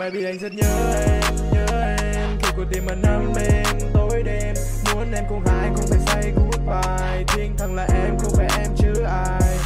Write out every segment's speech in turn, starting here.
Baby anh rất nhớ em khi cuộc tim anh nắm em tối đêm, muốn em cùng hai không phải say goodbye, thiên thần là em không phải em chứ ai.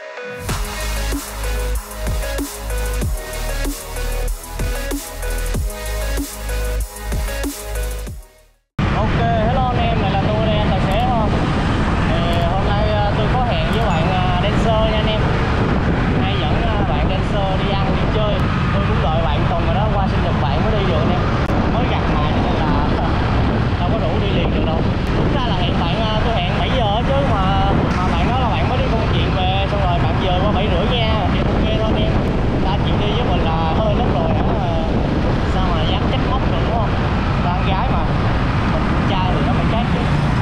Ok, hello anh em, lại là tôi đây, anh tài xế thôi. Thì hôm nay tôi có hẹn với bạn dancer nha anh em. Hay dẫn bạn dancer đi ăn đi chơi. Tôi cũng đợi bạn tuần rồi đó, qua sinh nhật bạn mới đi được anh em. Mới gặp mà cho nên là đâu có đủ đi liền được đâu. Đúng ra là hẹn bạn, tôi hẹn 7 giờ chứ mà bạn nói là bạn mới đi công chuyện về, xong rồi bạn giờ qua 7 rưỡi nha. Thì ok thôi anh em. Ta chuyện đi với mình là hơi lắm rồi hả? Sao mà dám trách móc được đúng không? Con gái mà. Trai thì nó phải khác chứ.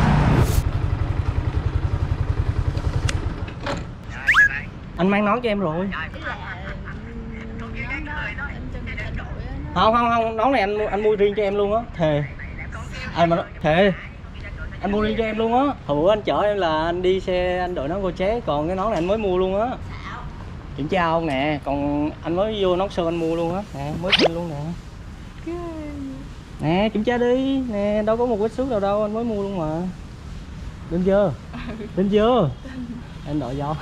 Anh mang nón cho em rồi. Không, nón này anh mua riêng cho em luôn á. Thề. Anh mà nó thề. Anh mua riêng cho em luôn á. Hồi bữa anh chở em là anh đi xe anh đội nón cô chế, còn cái nón này anh mới mua luôn á. Kiểm tra không nè, còn anh mới vô nón sơn anh mua luôn á. Nè, mới xin luôn nè. Nè, kiểm tra đi. Nè, đâu có một vết xước nào đâu, anh mới mua luôn mà. Lên chưa? Lên chưa? Anh đội vô.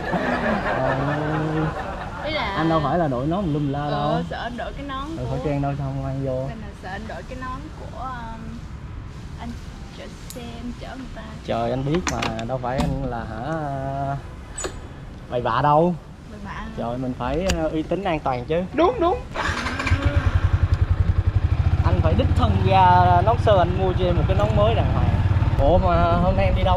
Anh đâu phải là đội nón lum la đâu. Sợ anh đội cái nón đội khẩu trang đâu xong mang vô. Nên là sợ anh đội cái nón của anh chở xe, anh chở người ta. Trời, anh biết mà, đâu phải anh là hả bậy bạ đâu. Bậy bạ. Trời, mình phải uy tín an toàn chứ. Đúng. Anh phải đích thân ra nón sơn anh mua cho em một cái nón mới đàng hoàng. Ủa mà hôm nay em đi đâu?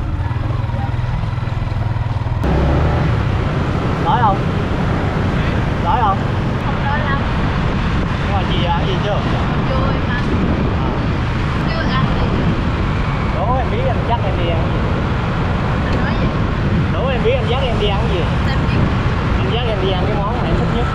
Đói không? Đói không? Không đói lắm. Nhưng mà gì ăn gì chưa? Chưa em ăn. Chưa ăn gì. Đố em biết anh dắt em đi ăn gì? Anh nói gì? Đố em biết anh dắt em đi ăn gì? Em biết. Anh dắt em đi ăn cái món mà em thích nhất.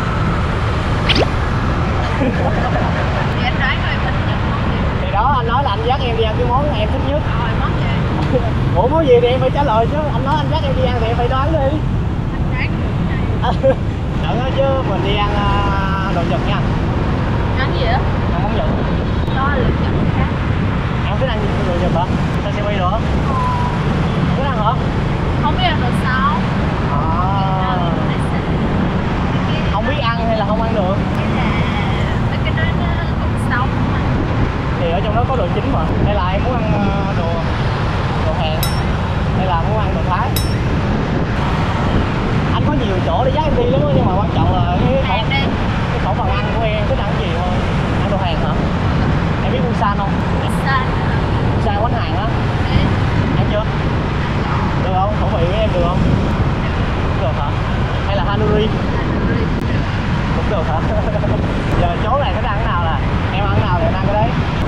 Thì anh đoán rồi mình nhận món gì? Thì đó, anh nói là anh dắt em đi ăn cái món mà em thích nhất. Rồi món gì? Ủa món gì thì em phải trả lời chứ. Anh nói anh dắt em đi ăn thì em phải đoán đi. Anh đoán được này. Đừng nói chứ mình đi ăn đồ Nhật nha. Ăn gì á? Ăn món Nhật. Đó là lựa chọn khác. Em thích ăn đồ Nhật hả? Sashimi đồ hả? Thích ăn hả? Không biết ăn đồ sao. Không biết ăn hay là không ăn được? Cái đó nó cũng sống mà. Thì ở trong đó có đồ chính mà. Hay là em muốn ăn đồ Hàn, hay là muốn ăn đồ Thái? Anh có nhiều chỗ để dắt em đi lắm đó, nhưng mà quan trọng là cái khẩu phần ăn của em thích ăn cái gì thôi. Ăn đồ Hàn hả? Em biết Busan không? Busan quán Hàn á. Ăn chưa? Được không? Khẩu vị của em được không? Được hả? Hay là Hanuri? Cũng được hả? Giờ chỗ này thích ăn cái nào nè? Em ăn cái nào thì em ăn cái đấy.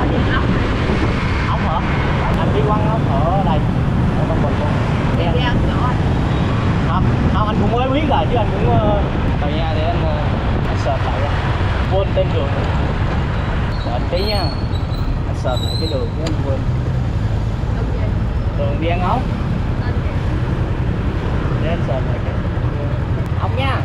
Ốc hả? Anh biết quán ốc ở đây, ở Tân Bình luôn. Em đi ăn chỗ anh. Không, anh cũng mới biết rồi chứ anh cũng đợi nha để anh search lại. Quên tên đường. Đợi tí nha. Anh search lại cái đường chứ anh quên. Đường đi ăn ốc. Để anh search lại cái ốc nha.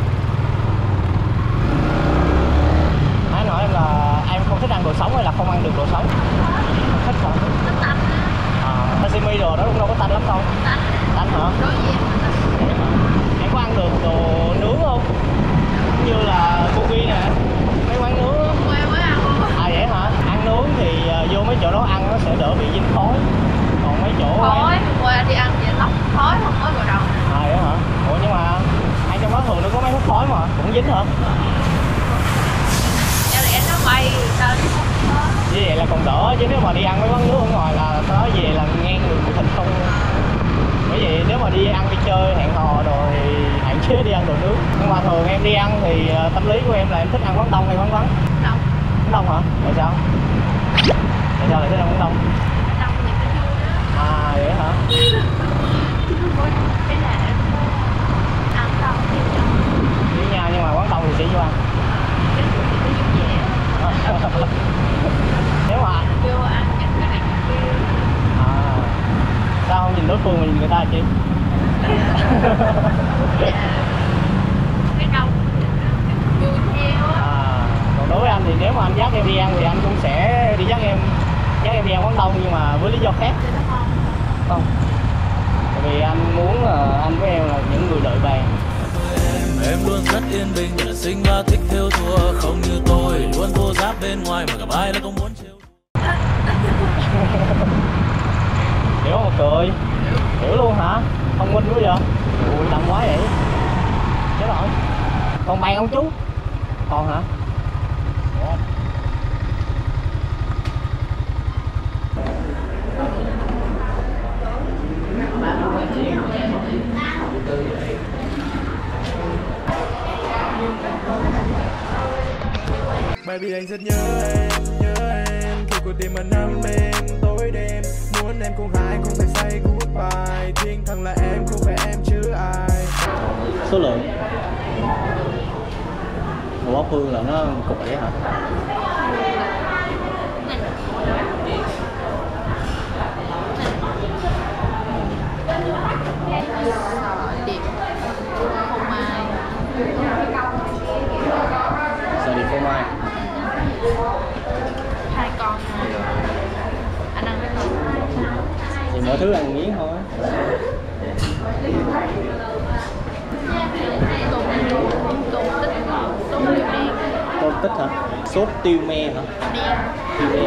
Anh hỏi em là em không thích ăn đồ sống hay là không ăn được đồ sống? Không thích hả? Nó tanh á. Sashimi đồ đó cũng đâu có tanh lắm đâu. Tanh hả? Đối với Em có ăn được đồ nướng không? Như là gogi nè, mấy quán nướng á. mới ăn luôn. Vậy hả? Ăn nướng thì vô mấy chỗ đó ăn nó sẽ đỡ bị dính khói. Còn mấy chỗ khói, qua đi ăn vậy lắm khói không có vào đầu. Vậy hả? Ủa nhưng mà ăn trong đó thường nó có mấy hút khói mà, cũng dính hả? Cho lẽ nó bay sao nó không có. Như vậy là còn đỡ, chứ nếu mà đi ăn mấy quán nước ở ngoài là nó về là ngang đường thịt không. Bởi vậy nếu mà đi ăn đi chơi hẹn hò rồi thì hạn chế đi ăn đồ nướng. Nhưng mà thường em đi ăn thì tâm lý của em là em thích ăn quán đông hay quán vắng? Đông. Quán đông hả? Tại sao? Tại sao lại thích ăn quán đông? Đông thì cái vui đó. Vậy hả? Cái là ăn đông thì đông. Với nhau nhưng mà quán đông thì sẽ vô ăn. Cái vui thì nó vui vẻ. Nếu mà vô ăn nhìn cái này kia. Sao không nhìn đối phương mà nhìn người ta chị? Cái đông vui theo á. Còn Đối với anh thì nếu mà anh dắt em đi ăn thì anh cũng sẽ đi dắt em đi ăn quán đông, nhưng mà với lý do khác. Không, tại vì anh muốn là anh với em là những người đợi bàn. Em luôn rất yên bình, là sinh ra thích theo thua, không như tôi luôn thua giáp bên ngoài mà cả ai là không muốn chịu. Hiểu không cười? Hiểu luôn hả? Thông minh quá vậy? Ui đậm quá vậy. Chết rồi. Còn bàn không chú? Còn hả? Baby anh rất nhớ em khi cuộc tim anh nắm em tối đêm, muốn em cùng hai không phải say goodbye, riêng thằng là em không phải em chứ ai. Số lượng đồ bắp hương là nó cục vậy hả? Điệp phô mai. Sợi điệp phô mai. 2 con thôi. Anh ăn cái con. Thì mỗi thứ ăn miếng thôi. Tôm tích hả? Sốt tiêu me hả? Tiêu me.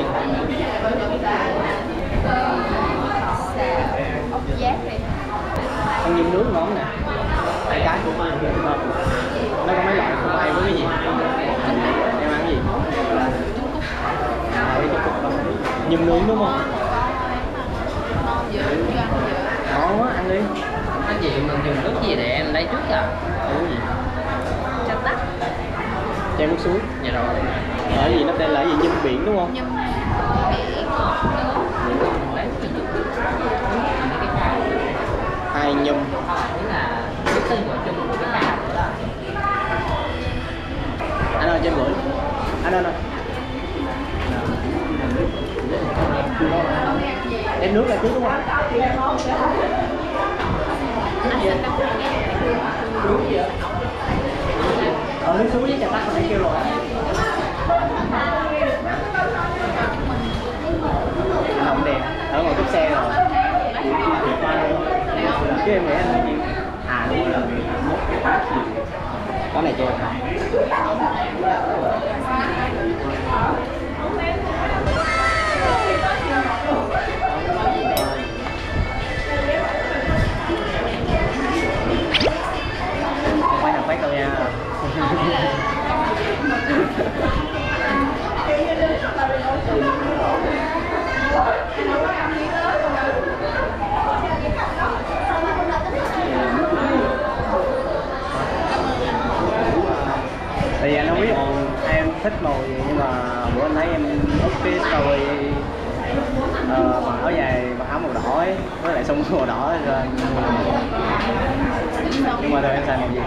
Ốc giác này. Ăn nhum nướng ngon nè. Cái của mai ngon. Nó có mấy loại phô mai với cái gì? Em ăn cái gì? Nhum nướng đúng không? Ngon dữ, chưa ăn dữ. Ngon quá, ăn đi. Anh chị mình dùng nước gì để em lấy trước à? Cái gì? Cho tắt. Chai nước suối. Dạ rồi. Ở gì nó tên là cái gì? Nhum biển đúng không? Nhum biển ngọt nướng. Lấy cái nước. Cái cà. Hai nhum. Tức là cái tên của chung của cái cà nữa đó. Anh ơi cho em gửi. Anh ơi. Em nước là trước đúng không? Nước suối với trà tắc hồi nãy kêu rồi. Anh không đẹp, ở ngoài cúp xe rồi. Chứ em nghĩ anh gì? À đúng rồi. Có này cho em. Không phải hàng fake đâu nha. Thì anh không biết em thích màu gì, nhưng mà bữa anh thấy em up cái story mặc áo dài, mặc áo màu đỏ ấy, với lại sông màu đỏ rồi. Nhưng mà thôi em xài màu gì?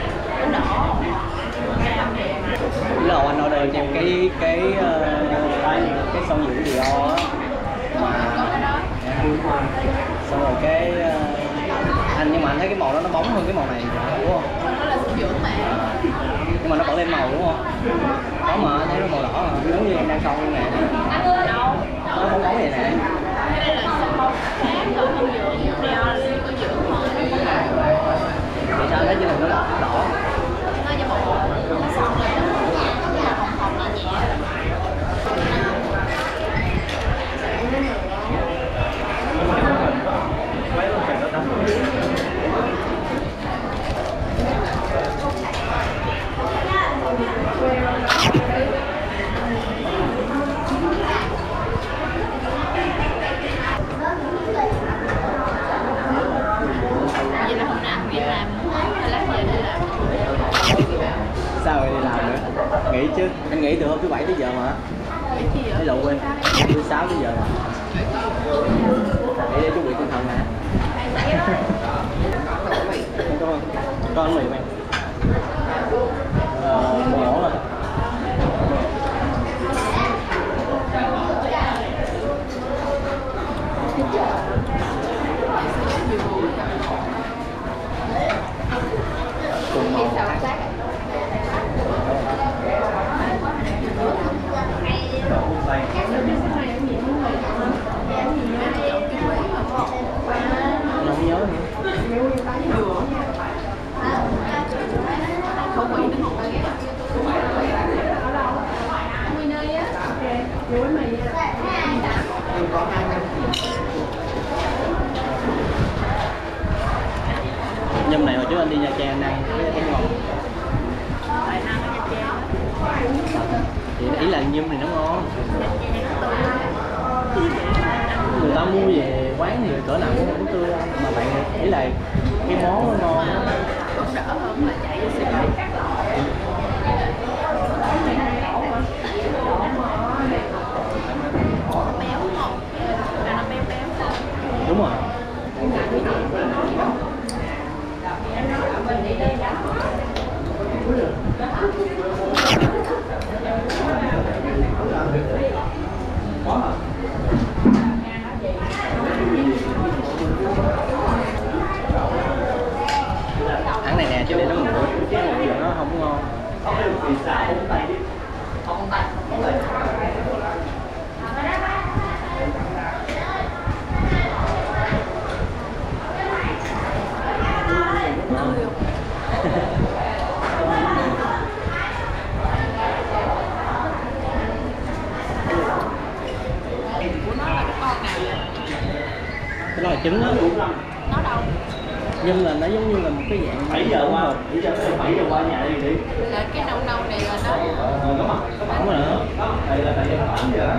Lúc đầu anh order cho em cái son dưỡng Dior á, mà xong rồi cái anh, nhưng mà anh thấy cái màu đó nó bóng hơn cái màu này đúng không? Nó là sinh dưỡng mà. Nhưng mà nó vẫn lên màu đúng không? Có mà anh thấy nó màu đỏ mà, giống như em đang son nè, nó bóng bóng vậy nè. Cái này là son bóng khác, còn không dưỡng. Dior là có dưỡng thôi. Thì sao thấy trên này nó đỏ? Nó như một nó son này nó hồng hồng nhẹ nhẹ. Vậy là hôm nay anh nghỉ làm hay lát về đi làm? Sao rồi đi làm nữa? Nghỉ chứ, anh nghỉ từ hôm thứ Bảy tới giờ mà. Thấy lộ quên, thứ 6 tới giờ mà. Để chuẩn bị tinh thần nè. Con ăn mì em. Một ổ rồi. Cùng màu. anh đi Nha Trang này với Tây Ngọt. Tại ăn ở Nha Trang. Thì ý là Nhum thì nó ngon. Người ta mua về quán thì cỡ nào cũng không tươi mà bạn ý là cái món nó ngon. Vẫn đỡ hơn là chạy vô siêu thị. Béo không? Là nó béo béo. Đúng rồi. Ăn này nè chứ để nó nguội, chứ nó không ngon. Của nó là cái con nào vậy? Cái đó là trứng á. Nó đâu? Nhưng là nó giống như là một cái dạng 7 giờ qua 7 giờ qua nhà đi. Là cái nâu nâu này là nó Không rồi nữa. Đây là tại 8 giờ.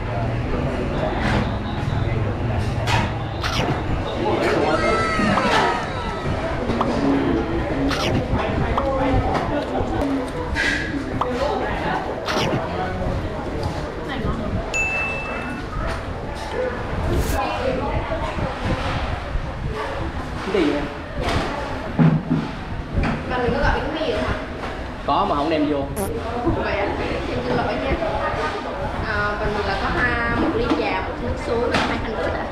này ngon. Cái gì vậy? Mà mình có gọi bánh mì không hả? Có mà không đem vô. Vậy à? Thì xin lỗi nha. Còn mình là có một ly trà, một nước suối và 2 thanh ướt ạ.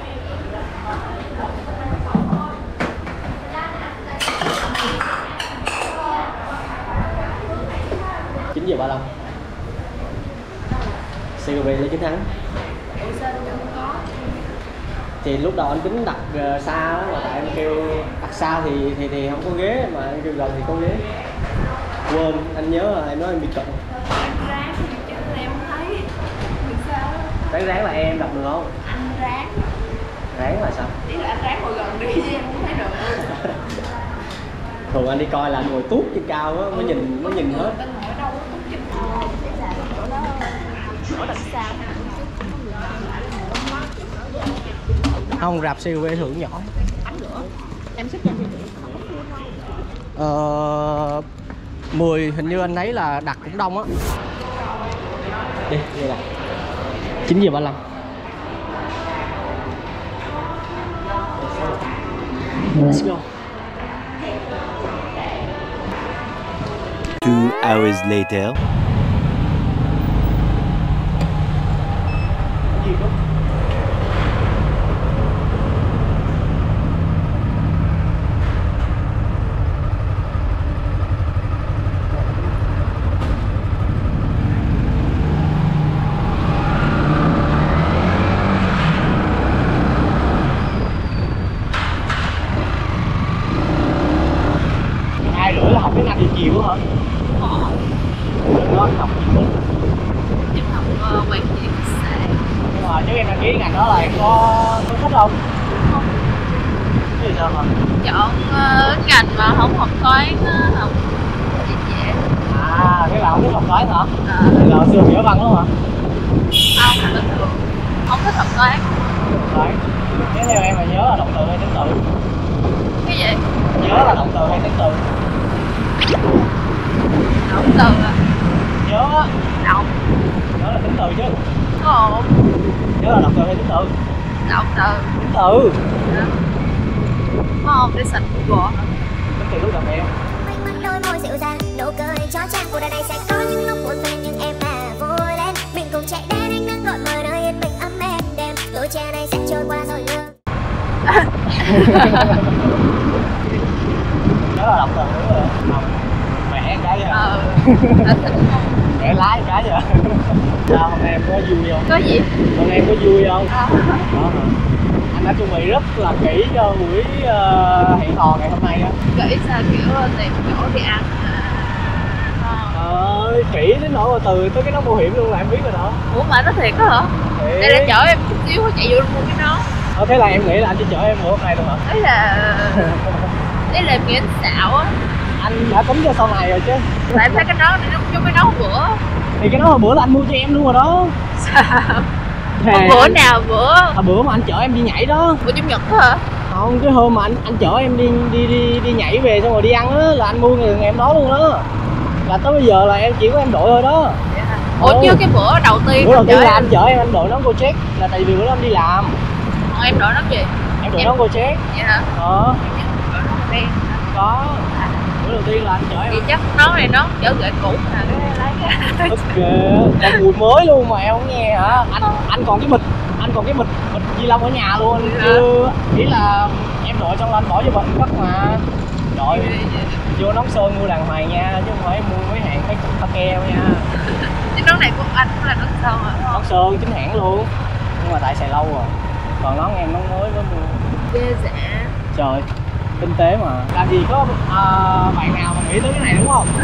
Chín giờ 35. CGV lấy chiến thắng. Ủa sao đâu không có? Thì lúc đầu anh tính đặt xa đó mà tại em kêu đặt xa thì không có ghế mà anh kêu gần thì có ghế. Quên, anh nhớ là em nói em bị cận. Anh ráng chứ em không thấy. Vì sao? Ráng là em đặt được không? Anh ráng. Ráng là sao? Ý là anh ráng ngồi gần đi chứ em không thấy được. Thường anh đi coi là anh ngồi tuốt trên cao á mới nhìn hết. Tên hỏi đâu có tốt chừng. Để là chỗ đó ở đằng sau. Không, rạp CGV thường nhỏ. Ánh lửa. Em xếp cho chị. 10 hình như anh thấy là đặt cũng đông á. Đi, đây là 9 giờ 35. Let's go. 2 hours later. Học tiếng Anh thì chiều hả? Nó học gì nữa? Em học quản trị khách sạn. Nhưng mà nếu em đăng ký ngành đó là em có thích không? Không. Cái gì sao hả? Chọn ngành mà không học toán học dễ. À, cái là không thích học toán hả? À. Là xưa hiểu văn đúng hả? Không, bình thường. Không thích học toán. Toán. Nếu theo em là nhớ là động từ hay tính từ? Cái gì? Nhớ là động từ hay tính từ? Động từ à? Nhớ á. Động. Nhớ là tính từ chứ. Ồ. Nhớ là động từ hay tính từ? Động từ. Tính từ. Có không? Để sạch Google hả? Tính từ lúc gặp em. Ánh mắt đôi môi dịu dàng, nụ cười cho trang cuộc đời này sẽ có những lúc buồn phiền nhưng em mà vui lên. Mình cùng chạy đến ánh nắng gọn mời nơi yên bình ấm êm đêm. Tuổi trẻ này sẽ trôi qua rồi nữa. Nhớ là động từ nữa rồi. Không. Mẹ cái vậy. Anh thích không? Mẹ lái cái vậy. Sao hôm nay em có vui không? Có gì? Hôm nay em có vui không? Đó hả? Anh đã chuẩn bị rất là kỹ cho buổi hẹn hò ngày hôm nay á. Kỹ sao kiểu tìm chỗ đi ăn Kỹ đến nỗi mà từ tới cái nón bảo hiểm luôn là em biết rồi đó. Ủa mà nó thiệt đó hả? Thiệt. Đây là chở em chút xíu chạy vô mua cái nón. Thế là em nghĩ là anh chỉ chở em buổi hôm nay luôn hả? Đấy là Đấy là nghĩa xạo á. Anh đã tính cho sau này rồi chứ. Tại em thấy cái nón này nó giống cái nón bữa. Thì cái đó hồi bữa là anh mua cho em luôn rồi đó. Sao? Thề, Bữa nào bữa? hồi bữa mà anh chở em đi nhảy đó. Bữa chủ nhật đó hả? Không, cái hôm mà anh chở em đi nhảy về xong rồi đi ăn á là anh mua người em đó luôn đó. Là tới bây giờ là em chỉ có em đội thôi đó. Ủa chứ cái bữa đầu tiên Bữa đầu tiên là anh chở em đội nón Gojek là tại vì bữa đó em đi làm. em đội nón gì? Em đội nón Gojek. Vậy hả? Đó. Đội nón đen. Có. Bữa đầu tiên là anh chở em. Thì chắc nón này nón chở gậy cũ mà cái lấy cái. Ok, còn mùi mới luôn mà em không nghe hả? Anh còn cái bịch ni lông ở nhà luôn. Chứ ý là em đội xong là anh bỏ vô bịch cất mà. Rồi vô nón sơn mua đàng hoàng nha, chứ không phải mua mấy hàng cái pha keo nha. Cái nón này của anh cũng là nón sơn hả? Nón sơn chính hãng luôn, nhưng mà tại xài lâu rồi. Còn nón em nón mới mới mua. Ghê dạ. Trời, kinh tế mà. Làm gì có bạn nào mà nghĩ tới cái này đúng không?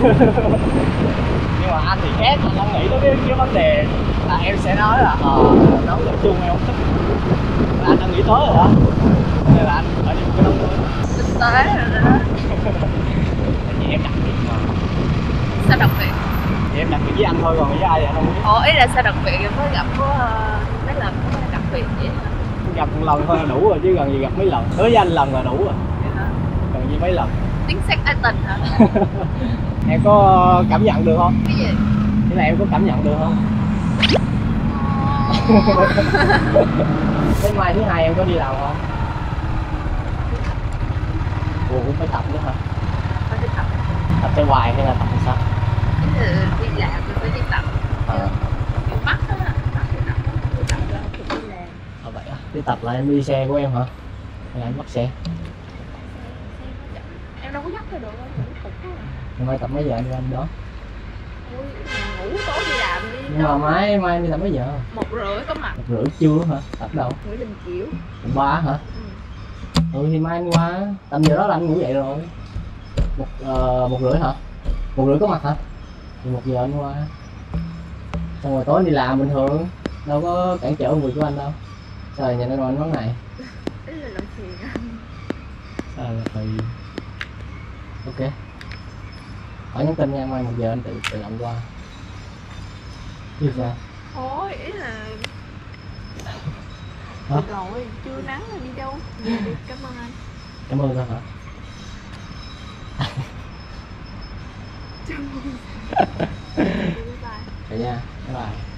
Nhưng mà anh thì khác, anh không nghĩ tới cái vấn đề là em sẽ nói là nón tập trung em không thích. Là anh đã nghĩ tới rồi đó. Nên là anh phải đi một cái nón mới. Thực tế rồi đó. Tại vì em đặc biệt mà. Sao đặc biệt? Thì em đặc biệt với anh thôi, còn với ai thì anh không biết. Ủa ý là sao đặc biệt mới gặp có mấy lần có đặc biệt vậy hả? Gặp một lần thôi là đủ rồi chứ gần gì gặp mấy lần. Đối với anh lần là đủ rồi. Vậy hả? Gần gì mấy lần. Tiếng sét ái tình hả? Em có cảm nhận được không? Cái gì? Thế là em có cảm nhận được không? Thế mai thứ hai em có đi làm không? Ủa cũng phải tập nữa hả? Phải đi tập. Tập cho hoài hay là tập làm sao? Cái là đi làm rồi phải đi tập. Kiểu mắt á, mắt đi tập ra thì đi làm. Vậy à? Đi tập là em đi xe của em hả? Hay là em bắt xe? Em đâu có dắt theo được đâu, cục á. Ngày mai tập mấy giờ anh đó? Ui, ngủ tối đi làm đi. Nhưng mà mai em đi tập mấy giờ? 1:30 có mặt. 1:30 trưa hả? Tập đâu? Nguyễn Đình Chiểu. Quận 3 hả? Thì mai anh qua, tầm giờ đó là anh ngủ dậy rồi. 1:30 hả? 1:30 có mặt hả? Thì 1 giờ anh qua. Xong rồi tối anh đi làm bình thường, đâu có cản trở công việc của anh đâu. Sao nhà nó nói anh món này? Đấy là làm phiền anh. Sao là thì ok. Hỏi nhắn tin nha, mai 1 giờ anh tự động qua. Chứ sao? Thôi, ý là Hả? được rồi, chưa nắng rồi đi đâu. Về đi, cảm ơn anh. Cảm ơn hả? Bye bye. Vậy nha, bye bye.